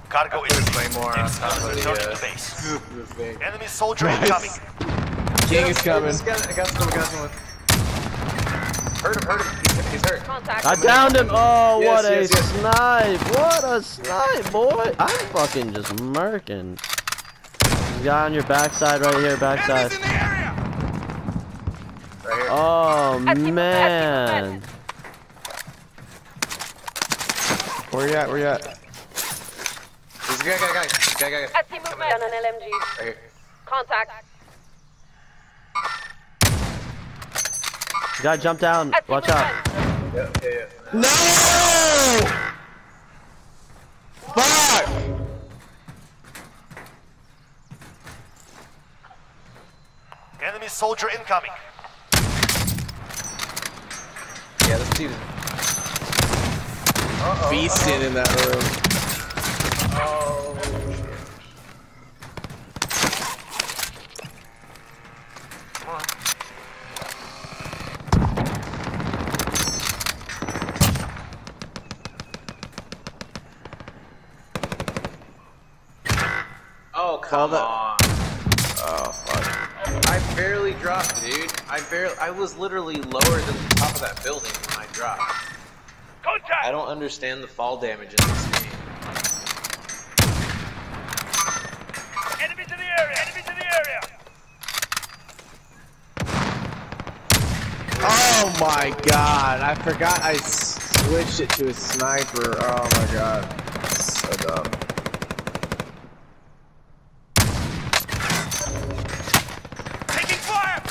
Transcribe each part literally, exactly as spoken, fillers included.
Cargo is Claymore on top of the, uh, the base. the thing. Enemy soldier Nice. incoming. King is coming. I got, I got someone, I got someone. Hurt him, hurt him. He's, he's hurt. Contact. I downed him. Oh, Yes, what a yes, yes. snipe! What a snipe, boy! I'm fucking just murking. You got on your backside right here, backside. Enemies in the area. Right here. Oh At team- man! Where you at? Where you at? There's a guy, guy, guy. Guy, guy, guy. At team movement on an L M G. Right here. Contact. You gotta jump down. At team Watch out. movement. Yeah, yeah, yeah. No! Fuck! Enemy soldier incoming. Yeah, let's do this. Uh-oh. Beasting in that room. Oh, Come on. oh come that- on. Oh fuck. I barely dropped, dude. I barely. I was literally lower than the top of that building when I dropped. Contact. I don't understand the fall damage in this game. Enemies in the area. Enemies in the area. Oh my god! I forgot I switched it to a sniper. Oh my god. So dumb. Taking fire.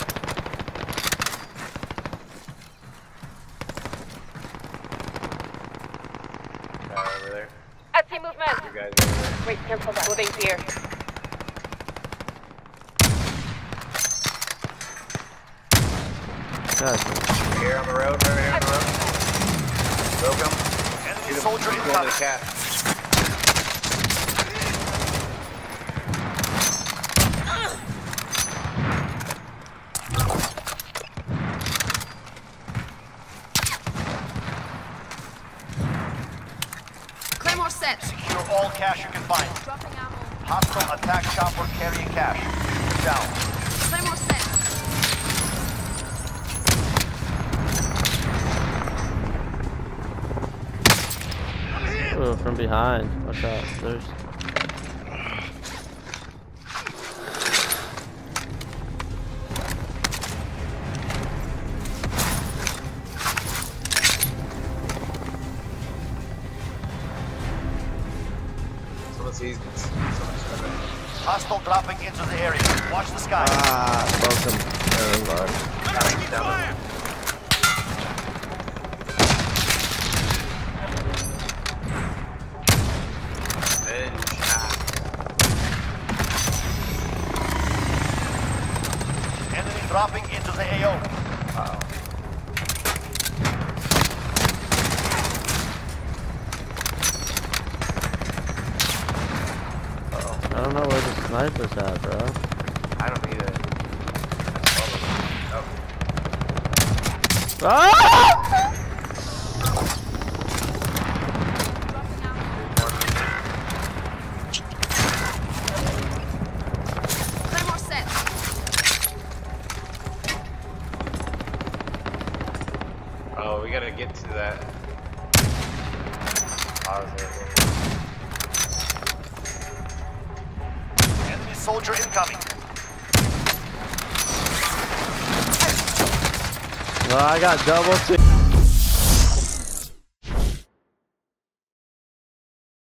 Guy over there. At team movement. You guys over there. Wait, cancel that. Moving here. God. Here on the road, right here on the road. Broke him. Enemy Shoot him. soldier He's going to incoming. the cat. Claymore set. Secure all cash you can find. Dropping ammo. Hostile attack chopper carrying cash. Down. Claymore set. Ooh, from behind. Watch out. There's. Someone sees me. Someone's coming. Hostile dropping into the area. Watch the sky. Ah, broke him. Oh lord. Got him down. Revenge shot. Enemy dropping into the A O. Uh-oh. I don't know where the sniper's at, bro. I don't need it. Oh. Ah! Claymore set. Oh, we gotta get to that. Enemy soldier incoming. Well, I got double team.